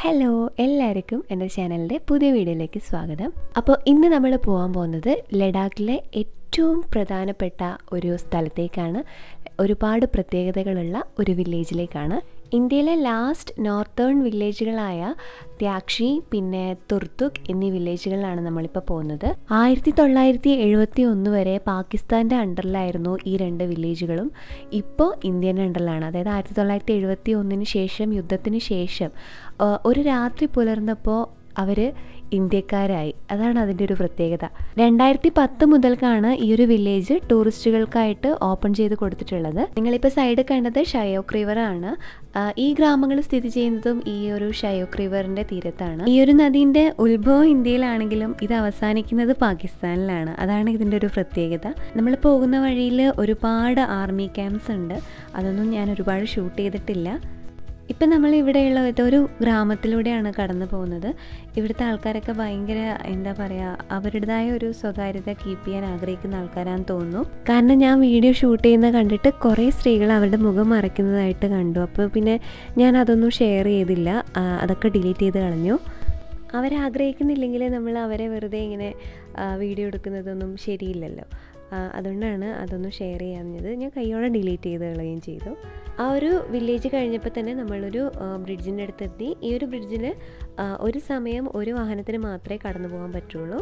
Hello എല്ലാവർക്കും എൻ്റെ ചാനലിൻ്റെ പുതിയ വീഡിയോയിലേക്ക് സ്വാഗതം. അപ്പോൾ ഇന്ന് നമ്മൾ പോകാൻ പോകുന്നത് ലഡാക്കിലെ ഏറ്റവും പ്രധാനപ്പെട്ട ഒരു സ്ഥലത്തേക്കാണ്. ഒരുപാട് പ്രത്യേകതകളുള്ള ഒരു വില്ലേജിലേക്കാണ്. ഇന്ത്യയിലെ ലാസ്റ്റ് നോർത്തേൺ വില്ലേജുകളായ ത്യാക്ഷി പിന്നെ തുർത്തുക് എന്നീ വില്ലേജുകളിലാണ് നമ്മളിപ്പോൾ പോകുന്നത്. 1971 വരെ പാകിസ്ഥാൻ്റെ അണ്ടറിലായിരുന്നു ഈ രണ്ട് വില്ലേജുകളും. ഇപ്പോൾ ഇന്ത്യൻ അണ്ടറിലാണ്. അതായത് 1971 ശേഷം, യുദ്ധത്തിന് ശേഷം ഒരു രാത്രി പുലർന്നപ്പോൾ അവർ ഇന്ത്യക്കാരായി. അതാണ് അതിൻ്റെ ഒരു പ്രത്യേകത. 2010 മുതൽക്കാണ് ഈ ഒരു വില്ലേജ് ടൂറിസ്റ്റുകൾക്കായിട്ട് ഓപ്പൺ ചെയ്ത് കൊടുത്തിട്ടുള്ളത്. നിങ്ങളിപ്പോൾ സൈഡ് കണ്ടത് ഷയോക്ക് റിവറാണ്. ഈ ഗ്രാമങ്ങൾ സ്ഥിതി ചെയ്യുന്നതും ഈ ഒരു ഷയോക്ക് റിവറിൻ്റെ തീരത്താണ്. ഈ ഒരു നദീൻ്റെ ഉത്ഭവം ഇന്ത്യയിലാണെങ്കിലും ഇത് അവസാനിക്കുന്നത് പാകിസ്ഥാനിലാണ്. അതാണ് ഇതിൻ്റെ ഒരു പ്രത്യേകത. നമ്മൾ പോകുന്ന വഴിയിൽ ഒരുപാട് ആർമി ക്യാമ്പ്സ് ഉണ്ട്. അതൊന്നും ഞാൻ ഒരുപാട് ഷൂട്ട് ചെയ്തിട്ടില്ല. ഇപ്പം നമ്മൾ ഇവിടെയുള്ള ഒരു ഗ്രാമത്തിലൂടെയാണ് കടന്നു പോകുന്നത്. ഇവിടുത്തെ ആൾക്കാരൊക്കെ ഭയങ്കര എന്താ പറയുക, അവരുടേതായ ഒരു സ്വകാര്യത കീപ്പ് ചെയ്യാൻ ആഗ്രഹിക്കുന്ന ആൾക്കാരാണെന്ന് തോന്നുന്നു. കാരണം ഞാൻ വീഡിയോ ഷൂട്ട് ചെയ്യുന്നത് കണ്ടിട്ട് കുറേ സ്ത്രീകൾ അവരുടെ മുഖം മറയ്ക്കുന്നതായിട്ട് കണ്ടു. അപ്പോൾ പിന്നെ ഞാൻ അതൊന്നും ഷെയർ ചെയ്തില്ല, അതൊക്കെ ഡിലീറ്റ് ചെയ്ത് കളഞ്ഞു. അവരാഗ്രഹിക്കുന്നില്ലെങ്കിൽ നമ്മൾ അവരെ വെറുതെ ഇങ്ങനെ വീഡിയോ എടുക്കുന്നതൊന്നും ശരിയില്ലല്ലോ. അതുകൊണ്ടാണ് അതൊന്നും ഷെയർ ചെയ്യാഞ്ഞത്. ഞാൻ കൈയോടെ ഡിലീറ്റ് ചെയ്ത് കളയുകയും ചെയ്തു. ആ ഒരു വില്ലേജ് കഴിഞ്ഞപ്പോൾ തന്നെ നമ്മളൊരു ബ്രിഡ്ജിൻ്റെ അടുത്തെത്തി. ഈ ഒരു ബ്രിഡ്ജിൽ ഒരു സമയം ഒരു വാഹനത്തിന് മാത്രമേ കടന്നു പോകാൻ പറ്റുള്ളൂ.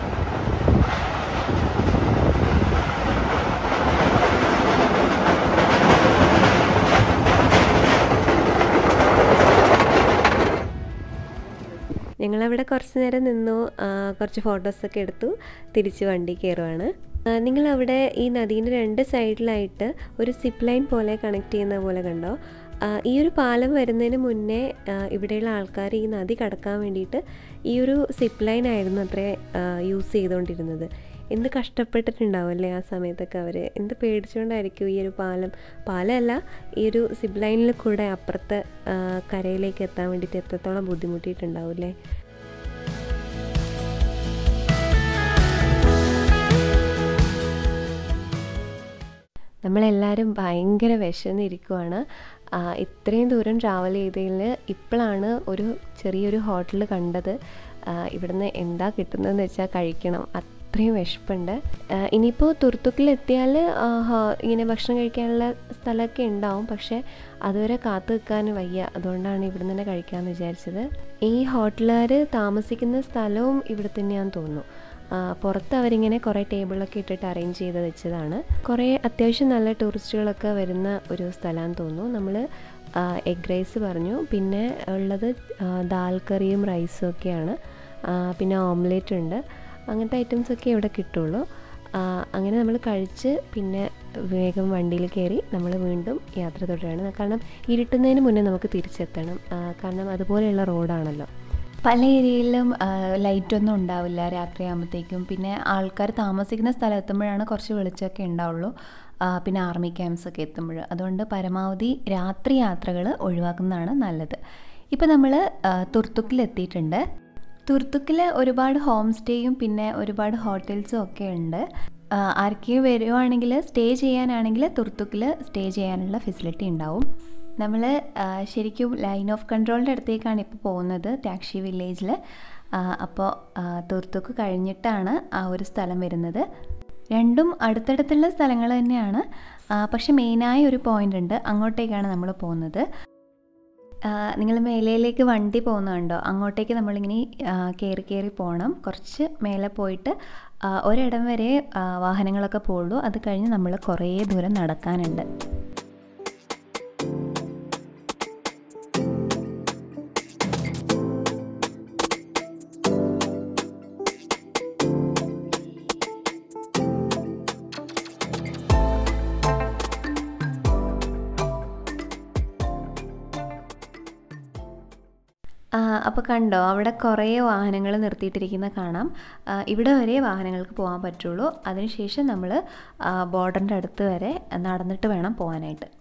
ഞങ്ങളവിടെ കുറച്ച് നേരം നിന്നു, കുറച്ച് ഫോട്ടോസൊക്കെ എടുത്തു, തിരിച്ച് വണ്ടി കയറുവാണ്. നിങ്ങളവിടെ ഈ നദീൻ്റെ രണ്ട് സൈഡിലായിട്ട് ഒരു സിപ്പ് ലൈൻ പോലെ കണക്ട് ചെയ്യുന്ന പോലെ കണ്ടോ? ഈ ഒരു പാലം വരുന്നതിന് മുന്നേ ഇവിടെയുള്ള ആൾക്കാർ ഈ നദി കടക്കാൻ വേണ്ടിയിട്ട് ഈ ഒരു സിപ്പ് ലൈൻ ആയിരുന്നു അത്രേ യൂസ് ചെയ്തുകൊണ്ടിരുന്നത്. എന്ത് കഷ്ടപ്പെട്ടിട്ടുണ്ടാവും അല്ലേ ആ സമയത്തൊക്കെ അവർ. എന്ത് പേടിച്ചുകൊണ്ടായിരിക്കും ഈ ഒരു പാലമല്ല, ഈ ഒരു സിപ്പ് ലൈനിൽ കൂടെ അപ്പുറത്തെ കരയിലേക്ക് എത്താൻ വേണ്ടിയിട്ട് എത്രത്തോളം ബുദ്ധിമുട്ടിയിട്ടുണ്ടാവും അല്ലേ. നമ്മളെല്ലാവരും ഭയങ്കര വിശന്നിരിക്കുവാണ്. ഇത്രയും ദൂരം ട്രാവൽ ചെയ്തതിൽ ഇപ്പോഴാണ് ഒരു ചെറിയൊരു ഹോട്ടൽ കണ്ടത്. ഇവിടുന്ന് എന്താ കിട്ടുന്നതെന്ന് വെച്ചാൽ കഴിക്കണം, അത്രയും വിശപ്പുണ്ട്. ഇനിയിപ്പോൾ തുർത്തുക്കിലെത്തിയാൽ ഇങ്ങനെ ഭക്ഷണം കഴിക്കാനുള്ള സ്ഥലമൊക്കെ ഉണ്ടാവും, പക്ഷേ അതുവരെ കാത്തു നിൽക്കാൻ വയ്യ. അതുകൊണ്ടാണ് ഇവിടുന്ന് തന്നെ കഴിക്കാമെന്ന് വിചാരിച്ചത്. ഈ ഹോട്ടലുകാർ താമസിക്കുന്ന സ്ഥലവും ഇവിടെ തന്നെയാണെന്ന് തോന്നുന്നു. പുറത്ത് അവരിങ്ങനെ കുറേ ടേബിളൊക്കെ ഇട്ടിട്ട് അറേഞ്ച് ചെയ്ത് വെച്ചതാണ്. കുറേ അത്യാവശ്യം നല്ല ടൂറിസ്റ്റുകളൊക്കെ വരുന്ന ഒരു സ്ഥലമാണെന്ന് തോന്നുന്നു. നമ്മൾ എഗ് റൈസ് പറഞ്ഞു, പിന്നെ ഉള്ളത് ദാൽ കറിയും റൈസും ഒക്കെയാണ്. പിന്നെ ഓംലേറ്റ് ഉണ്ട്. അങ്ങനത്തെ ഐറ്റംസൊക്കെ ഇവിടെ കിട്ടുള്ളൂ. അങ്ങനെ നമ്മൾ കഴിച്ച് പിന്നെ വേഗം വണ്ടിയിൽ കയറി നമ്മൾ വീണ്ടും യാത്ര തുടരുകയാണ്. കാരണം ഇരുട്ടുന്നതിന് മുന്നേ നമുക്ക് തിരിച്ചെത്തണം. കാരണം അതുപോലെയുള്ള റോഡാണല്ലോ. പല ഏരിയയിലും ലൈറ്റൊന്നും ഉണ്ടാവില്ല രാത്രിയാകുമ്പോഴത്തേക്കും. പിന്നെ ആൾക്കാർ താമസിക്കുന്ന സ്ഥലം എത്തുമ്പോഴാണ് കുറച്ച് വെളിച്ചമൊക്കെ ഉണ്ടാവുള്ളൂ. പിന്നെ ആർമി ക്യാമ്പ്സൊക്കെ എത്തുമ്പോൾ. അതുകൊണ്ട് പരമാവധി രാത്രി യാത്രകൾ ഒഴിവാക്കുന്നതാണ് നല്ലത്. ഇപ്പോൾ നമ്മൾ തുർത്തുക്കിലെത്തിയിട്ടുണ്ട്. തുർത്തുക്കിൽ ഒരുപാട് ഹോം സ്റ്റേയും പിന്നെ ഒരുപാട് ഹോട്ടൽസും ഒക്കെ ഉണ്ട്. ആർക്കെങ്കിലും വരുവാണെങ്കിൽ സ്റ്റേ ചെയ്യാനാണെങ്കിൽ തുർത്തുക്കിൽ സ്റ്റേ ചെയ്യാനുള്ള ഫെസിലിറ്റി ഉണ്ടാവും. നമ്മൾ ശരിക്കും ലൈൻ ഓഫ് കൺട്രോളിൻ്റെ അടുത്തേക്കാണ് ഇപ്പോൾ പോകുന്നത്, ത്യാക്ഷി വില്ലേജിൽ. അപ്പോൾ തുർത്തുക്ക് കഴിഞ്ഞിട്ടാണ് ആ ഒരു സ്ഥലം വരുന്നത്. രണ്ടും അടുത്തടുത്തുള്ള സ്ഥലങ്ങൾ തന്നെയാണ്, പക്ഷെ മെയിനായ ഒരു പോയിൻ്റ് ഉണ്ട്, അങ്ങോട്ടേക്കാണ് നമ്മൾ പോകുന്നത്. നിങ്ങൾ മേലയിലേക്ക് വണ്ടി പോകുന്നുണ്ടോ? അങ്ങോട്ടേക്ക് നമ്മളിങ്ങനെ കയറി പോകണം. കുറച്ച് മേലെ പോയിട്ട് ഒരിടം വരെ വാഹനങ്ങളൊക്കെ പോകുള്ളൂ. അത് കഴിഞ്ഞ് നമ്മൾ കുറേ ദൂരം നടക്കാനുണ്ട്. അപ്പോൾ കണ്ടോ, അവിടെ കുറേ വാഹനങ്ങൾ നിർത്തിയിട്ടിരിക്കുന്ന കാണാം. ഇവിടെ വരെ വാഹനങ്ങൾക്ക് പോകാൻ പറ്റുള്ളൂ. അതിനുശേഷം നമ്മൾ ബോർഡറിൻ്റെ അടുത്ത് വരെ നടന്നിട്ട് വേണം പോകാനായിട്ട്.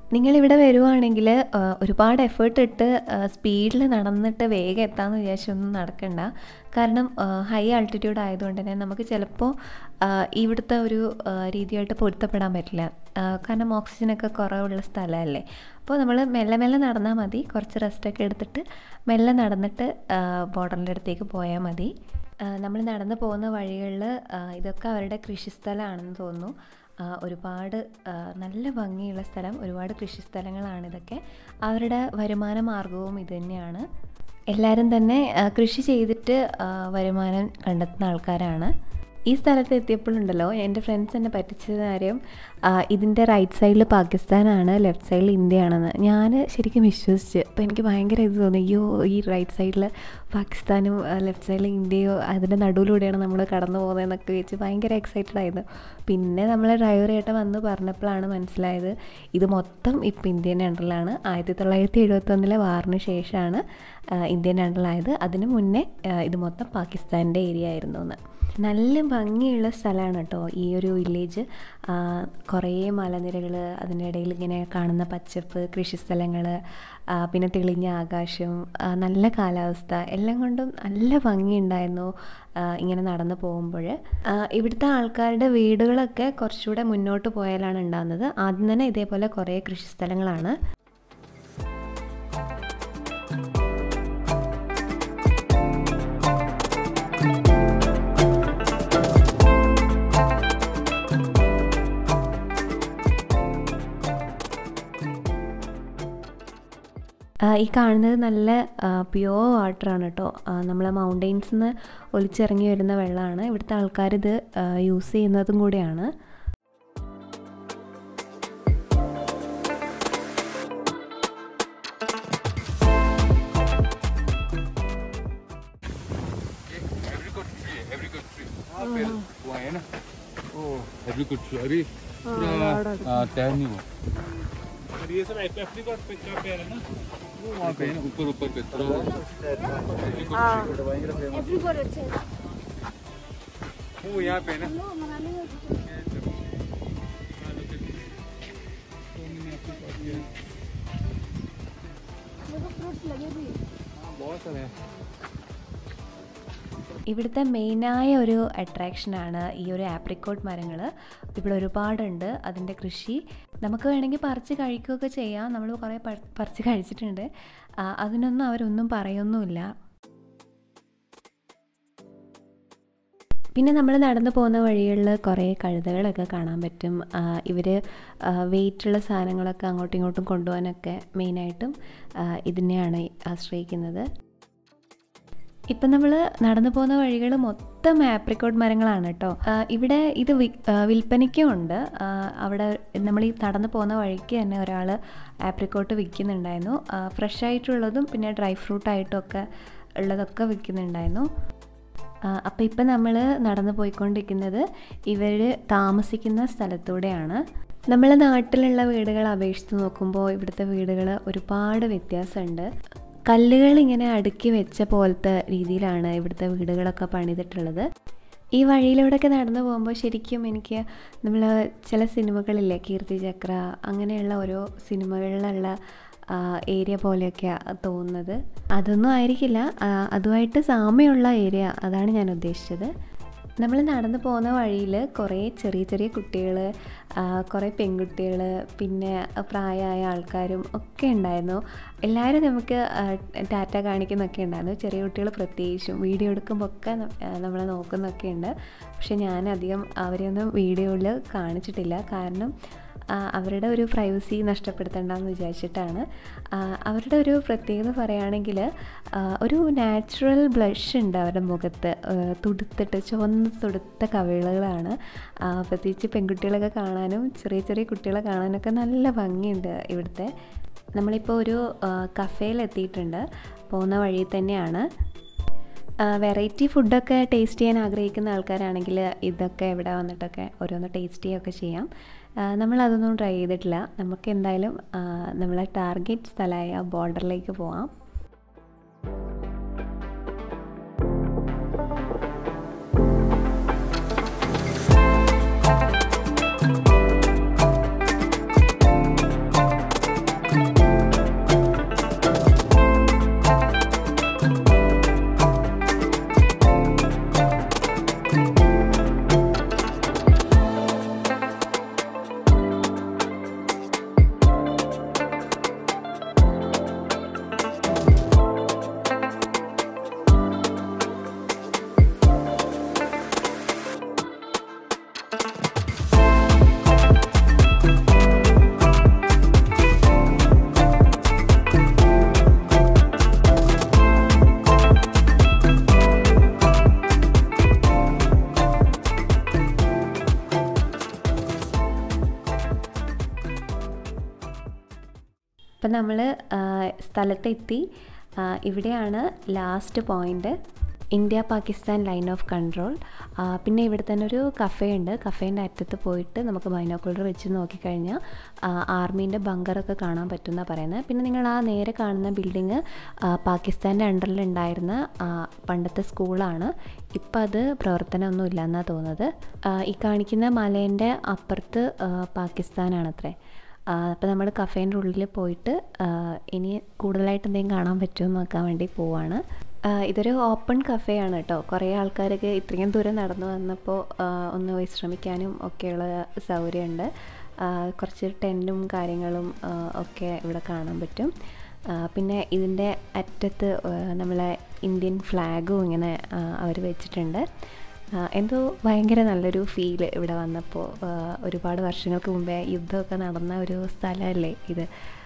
നിങ്ങളിവിടെ വരുവാണെങ്കിൽ ഒരുപാട് എഫേർട്ട് ഇട്ട് സ്പീഡിൽ നടന്നിട്ട് വേഗം എത്താമെന്ന് വിചാരിച്ചൊന്നും നടക്കണ്ട. കാരണം ഹൈ ആൾട്ടിറ്റ്യൂഡ് ആയതുകൊണ്ട് തന്നെ നമുക്ക് ചിലപ്പോൾ ഇവിടുത്തെ ഒരു രീതിയായിട്ട് പൊരുത്തപ്പെടാൻ പറ്റില്ല. കാരണം ഓക്സിജനൊക്കെ കുറവുള്ള സ്ഥലമല്ലേ. അപ്പോൾ നമ്മൾ മെല്ലെ മെല്ലെ നടന്നാൽ മതി. കുറച്ച് റെസ്റ്റൊക്കെ എടുത്തിട്ട് മെല്ലെ നടന്നിട്ട് ബോർഡറിൻ്റെ അടുത്തേക്ക് പോയാൽ മതി. നമ്മൾ നടന്നു പോകുന്ന വഴികളിൽ ഇതൊക്കെ അവരുടെ കൃഷിസ്ഥലമാണെന്ന് തോന്നുന്നു. ഒരുപാട് നല്ല ഭംഗിയുള്ള സ്ഥലം, ഒരുപാട് കൃഷിസ്ഥലങ്ങളാണിതൊക്കെ. അവരുടെ വരുമാന മാർഗവും ഇത് തന്നെയാണ്. എല്ലാവരും തന്നെ കൃഷി ചെയ്തിട്ട് വരുമാനം കണ്ടെത്തുന്ന ആൾക്കാരാണ്. ഈ സ്ഥലത്ത് എത്തിയപ്പോഴുണ്ടല്ലോ എൻ്റെ ഫ്രണ്ട്സ് എന്നെ പറ്റിച്ചത് കാര്യം ഇതിൻ്റെ റൈറ്റ് സൈഡിൽ പാകിസ്ഥാനാണ്, ലെഫ്റ്റ് സൈഡിൽ ഇന്ത്യയാണെന്ന്. ഞാൻ ശരിക്കും വിശ്വസിച്ച്. അപ്പോൾ എനിക്ക് ഭയങ്കര ഇത് തോന്നി, അയ്യോ ഈ റൈറ്റ് സൈഡിൽ പാകിസ്ഥാനും ലെഫ്റ്റ് സൈഡിൽ ഇന്ത്യയോ അതിൻ്റെ നടുവിലൂടെയാണ് നമ്മൾ കടന്നു പോകുന്നതെന്നൊക്കെ വെച്ച് ഭയങ്കര എക്സൈറ്റഡ് ആയിരുന്നു. പിന്നെ നമ്മൾ ഡ്രൈവറായിട്ട് വന്ന് പറഞ്ഞപ്പോഴാണ് മനസ്സിലായത് ഇത് മൊത്തം ഇപ്പം ഇന്ത്യൻ അണ്ടറിലാണ്. 1971 വാറിന് ശേഷമാണ് ഇന്ത്യൻ അണ്ടറിലായത്. അതിന് മുന്നേ ഇത് മൊത്തം പാകിസ്ഥാൻ്റെ ഏരിയ ആയിരുന്നു എന്ന്. നല്ല ഭംഗിയുള്ള സ്ഥലമാണ് കേട്ടോ ഈ ഒരു വില്ലേജ്. കുറേ മലനിരകൾ, അതിൻ്റെ ഇടയിൽ ഇങ്ങനെ കാണുന്ന പച്ചപ്പ്, കൃഷിസ്ഥലങ്ങൾ, പിന്നെ തെളിഞ്ഞ ആകാശം, നല്ല കാലാവസ്ഥ, എല്ലാം കൊണ്ടും നല്ല ഭംഗിയുണ്ടായിരുന്നു ഇങ്ങനെ നടന്നു പോകുമ്പോൾ. ഇവിടുത്തെ ആൾക്കാരുടെ വീടുകളൊക്കെ കുറച്ചുകൂടെ മുന്നോട്ട് പോയാലാണ് ഉണ്ടാകുന്നത്. ആദ്യം തന്നെ ഇതേപോലെ കുറേ കൃഷിസ്ഥലങ്ങളാണ്. ഈ കാണുന്നത് നല്ല പ്യുവർ വാട്ടറാണ് കേട്ടോ. നമ്മളെ മൗണ്ടെയ്ൻസിൽ നിന്ന് ഒലിച്ചിറങ്ങി വരുന്ന വെള്ളമാണ്. ഇവിടുത്തെ ആൾക്കാരിത് യൂസ് ചെയ്യുന്നതും കൂടെയാണ്. ये सब एप्रिकॉट पे का पेड़ है ना, वो वहाँ पे है ना, ऊपर ऊपर पे थोड़ा एप्रिकॉट अच्छे वो यहाँ पे है ना। फ्रूट्स लगे भी बहुत सारे हैं. ഇവിടുത്തെ മെയിനായ ഒരു അട്രാക്ഷനാണ് ഈ ഒരു ആപ്രിക്കോട്ട് മരങ്ങൾ. ഇവിടെ ഒരുപാടുണ്ട്. അതിൻ്റെ കൃഷി നമുക്ക് വേണമെങ്കിൽ പറിച്ച് കഴിക്കുകയൊക്കെ ചെയ്യാം. നമ്മൾ കുറേ പറിച്ച് കഴിച്ചിട്ടുണ്ട്. അതിനൊന്നും അവരൊന്നും പറയൊന്നുമില്ല. പിന്നെ നമ്മൾ നടന്നു പോകുന്ന വഴികളിൽ കുറേ കഴുതകളൊക്കെ കാണാൻ പറ്റും. ഇവർ വെയിറ്റുള്ള സാധനങ്ങളൊക്കെ അങ്ങോട്ടും ഇങ്ങോട്ടും കൊണ്ടുപോകാനൊക്കെ മെയിനായിട്ടും ഇതിനെയാണ് ആശ്രയിക്കുന്നത്. ഇപ്പം നമ്മൾ നടന്നു പോകുന്ന വഴികൾ മൊത്തം ആപ്രിക്കോട്ട് മരങ്ങളാണ് കേട്ടോ. ഇവിടെ ഇത് വിൽപ്പനയ്ക്കും ഉണ്ട്. അവിടെ നമ്മൾ ഈ നടന്നു പോകുന്ന വഴിക്ക് തന്നെ ഒരാൾ ആപ്രിക്കോട്ട് വിൽക്കുന്നുണ്ടായിരുന്നു. ഫ്രഷ് ആയിട്ടുള്ളതും പിന്നെ ഡ്രൈ ഫ്രൂട്ടായിട്ടൊക്കെ ഉള്ളതൊക്കെ വിൽക്കുന്നുണ്ടായിരുന്നു. അപ്പോൾ ഇപ്പം നമ്മൾ നടന്നു പോയിക്കൊണ്ടിരിക്കുന്നത് ഇവർ താമസിക്കുന്ന സ്ഥലത്തൂടെയാണ്. നമ്മളെ നാട്ടിലുള്ള വീടുകളെ അപേക്ഷിച്ച് നോക്കുമ്പോൾ ഇവിടുത്തെ വീടുകൾ ഒരുപാട് വ്യത്യാസമുണ്ട്. കല്ലുകൾ ഇങ്ങനെ അടുക്കി വെച്ച പോലത്തെ രീതിയിലാണ് ഇവിടുത്തെ വീടുകളൊക്കെ പണിതിട്ടുള്ളത്. ഈ വഴിയിലൂടെയൊക്കെ നടന്നു പോകുമ്പോൾ ശരിക്കും എനിക്ക് നമ്മൾ ചില സിനിമകളില്ലേ, കീർത്തിചക്ര അങ്ങനെയുള്ള ഓരോ സിനിമകളിലുള്ള ഏരിയ പോലെയൊക്കെയാണ് തോന്നുന്നത്. അതൊന്നും ആയിരിക്കില്ല, അതുമായിട്ട് സാമ്യമുള്ള ഏരിയ, അതാണ് ഞാൻ ഉദ്ദേശിച്ചത്. നമ്മൾ നടന്നു പോകുന്ന വഴിയിൽ കുറേ ചെറിയ ചെറിയ കുട്ടികൾ, കുറേ പെൺകുട്ടികൾ, പിന്നെ പ്രായമായ ആൾക്കാരും ഒക്കെ ഉണ്ടായിരുന്നു. എല്ലാവരും നമുക്ക് ടാറ്റ കാണിക്കുന്നൊക്കെ ഉണ്ടായിരുന്നു. ചെറിയ കുട്ടികൾ പ്രത്യേകിച്ചും വീഡിയോ എടുക്കുമ്പോൾ ഒക്കെ നമ്മളെ നോക്കുന്നൊക്കെ ഉണ്ട്. പക്ഷെ ഞാനധികം അവരെയൊന്നും വീഡിയോയിൽ കാണിച്ചിട്ടില്ല. കാരണം അവരുടെ ഒരു പ്രൈവസി നഷ്ടപ്പെടുത്തണ്ടെന്ന് വിചാരിച്ചിട്ടാണ്. അവരുടെ ഒരു പ്രത്യേകത പറയുകയാണെങ്കിൽ ഒരു നാച്ചുറൽ ബ്ലഷ് ഉണ്ട് അവരുടെ മുഖത്ത്. തുടുത്തിട്ട് ചുവന്ന് തുടുത്ത കവിളുകളാണ്. പ്രത്യേകിച്ച് പെൺകുട്ടികളൊക്കെ കാണാനും ചെറിയ ചെറിയ കുട്ടികളെ കാണാനൊക്കെ നല്ല ഭംഗിയുണ്ട് ഇവിടുത്തെ. നമ്മളിപ്പോൾ ഒരു കഫേയിലെത്തിയിട്ടുണ്ട്. പോകുന്ന വഴി തന്നെയാണ്. വെറൈറ്റി ഫുഡൊക്കെ ടേസ്റ്റ് ചെയ്യാൻ ആഗ്രഹിക്കുന്ന ആൾക്കാരാണെങ്കിൽ ഇതൊക്കെ ഇവിടെ വന്നിട്ടൊക്കെ ഓരോന്ന് ടേസ്റ്റ് ചെയ്യുകയൊക്കെ ചെയ്യാം. നമ്മളതൊന്നും ട്രൈ ചെയ്തിട്ടില്ല. നമുക്ക് എന്തായാലും നമ്മളെ ടാർഗറ്റ് സ്ഥലമായ ബോർഡറിലേക്ക് പോവാം. അപ്പം നമ്മൾ സ്ഥലത്തെത്തി. ഇവിടെയാണ് last point, India Pakistan line of control. പിന്നെ ഇവിടെ തന്നെ ഒരു കഫേ ഉണ്ട്. കഫേൻ്റെ അറ്റത്ത് പോയിട്ട് നമുക്ക് ബൈനോക്കുലർ വെച്ച് നോക്കിക്കഴിഞ്ഞാൽ ആർമീൻ്റെ ബങ്കറൊക്കെ കാണാൻ പറ്റുമെന്നാണ് പറയുന്നത്. പിന്നെ നിങ്ങൾ ആ നേരെ കാണുന്ന ബിൽഡിങ് പാകിസ്ഥാൻ്റെ അണ്ടറിൽ ഉണ്ടായിരുന്ന പണ്ടത്തെ സ്കൂളാണ്. ഇപ്പം അത് പ്രവർത്തനമൊന്നും ഇല്ലയെന്നാണ് തോന്നുന്നത്. ഈ കാണിക്കുന്ന മലേൻ്റെ അപ്പുറത്ത് പാകിസ്ഥാനാണത്രേ. അപ്പോൾ നമ്മൾ കഫേൻ്റെ ഉള്ളിൽ പോയിട്ട് ഇനി കൂടുതലായിട്ട് എന്തെങ്കിലും കാണാൻ പറ്റുമോ എന്ന് നോക്കാൻ വേണ്ടി പോവാണ്. ഇതൊരു ഓപ്പൺ കഫേയാണ് കേട്ടോ. കുറേ ആൾക്കാരൊക്കെ ഇത്രയും ദൂരം നടന്നു വന്നപ്പോൾ ഒന്ന് വിശ്രമിക്കാനും ഒക്കെയുള്ള സൗകര്യമുണ്ട്. കുറച്ച് ടെൻറ്റും കാര്യങ്ങളും ഒക്കെ ഇവിടെ കാണാൻ പറ്റും. പിന്നെ ഇതിൻ്റെ അറ്റത്ത് നമ്മളെ ഇന്ത്യൻ ഫ്ലാഗും ഇങ്ങനെ അവർ വെച്ചിട്ടുണ്ട്. എന്തോ ഭയങ്കര നല്ലൊരു ഫീല് ഇവിടെ വന്നപ്പോൾ. ഒരുപാട് വർഷങ്ങൾക്ക് മുമ്പേ യുദ്ധമൊക്കെ നടന്ന ഒരു സ്ഥലമല്ലേ ഇത്.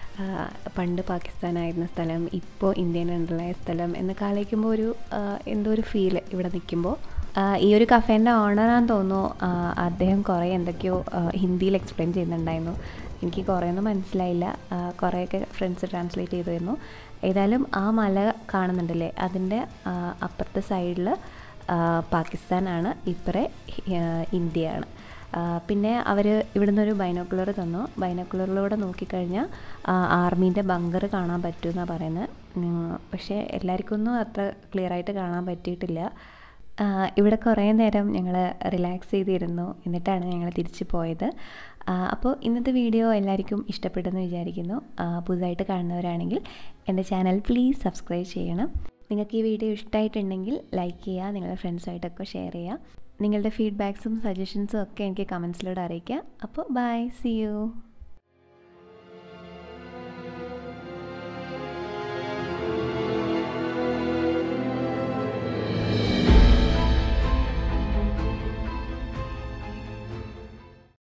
പണ്ട് പാകിസ്ഥാനായിരുന്ന സ്ഥലം, ഇപ്പോൾ ഇന്ത്യൻ അണ്ടറിലായ സ്ഥലം എന്നൊക്കെ ആലോചിക്കുമ്പോൾ ഒരു എന്തോ ഒരു ഫീല് ഇവിടെ നിൽക്കുമ്പോൾ. ഈ ഒരു കഫേൻ്റെ ഓണറാന്ന് തോന്നുന്നു. അദ്ദേഹം കുറേ എന്തൊക്കെയോ ഹിന്ദിയിൽ എക്സ്പ്ലെയിൻ ചെയ്യുന്നുണ്ടായിരുന്നു. എനിക്ക് കുറേയൊന്നും മനസ്സിലായില്ല. കുറേയൊക്കെ ഫ്രണ്ട്സ് ട്രാൻസ്ലേറ്റ് ചെയ്തിരുന്നു. ഏതായാലും ആ മല കാണുന്നുണ്ടല്ലേ, അതിൻ്റെ അപ്പുറത്തെ സൈഡിൽ പാകിസ്ഥാനാണ്, ഇപ്പറേ ഇന്ത്യയാണ്. പിന്നെ അവർ ഇവിടുന്ന് ഒരു ബൈനോക്കുലർ തന്നു. ബൈനോക്കുലറിലൂടെ നോക്കിക്കഴിഞ്ഞാൽ ആർമീൻ്റെ ബങ്കർ കാണാൻ പറ്റുമെന്നാണ് പറയുന്നത്. പക്ഷേ എല്ലാവർക്കും ഒന്നും അത്ര ക്ലിയറായിട്ട് കാണാൻ പറ്റിയിട്ടില്ല. ഇവിടെ കുറേ നേരം ഞങ്ങൾ റിലാക്സ് ചെയ്തിരുന്നു. എന്നിട്ടാണ് ഞങ്ങൾ തിരിച്ച് പോയത്. അപ്പോൾ ഇന്നത്തെ വീഡിയോ എല്ലാവർക്കും ഇഷ്ടപ്പെട്ടെന്ന് വിചാരിക്കുന്നു. പുതുതായിട്ട് കാണുന്നവരാണെങ്കിൽ എൻ്റെ ചാനൽ പ്ലീസ് സബ്സ്ക്രൈബ് ചെയ്യണം. നിങ്ങൾക്ക് ഈ വീഡിയോ ഇഷ്ടമായിട്ടുണ്ടെങ്കിൽ ലൈക്ക് ചെയ്യുക, നിങ്ങളുടെ ഫ്രണ്ട്സായിട്ടൊക്കെ ഷെയർ ചെയ്യുക. നിങ്ങളുടെ ഫീഡ്ബാക്സും സജഷൻസും ഒക്കെ എനിക്ക് കമൻസിലൂടെ അറിയിക്കുക. അപ്പോൾ ബൈ, സീ യു.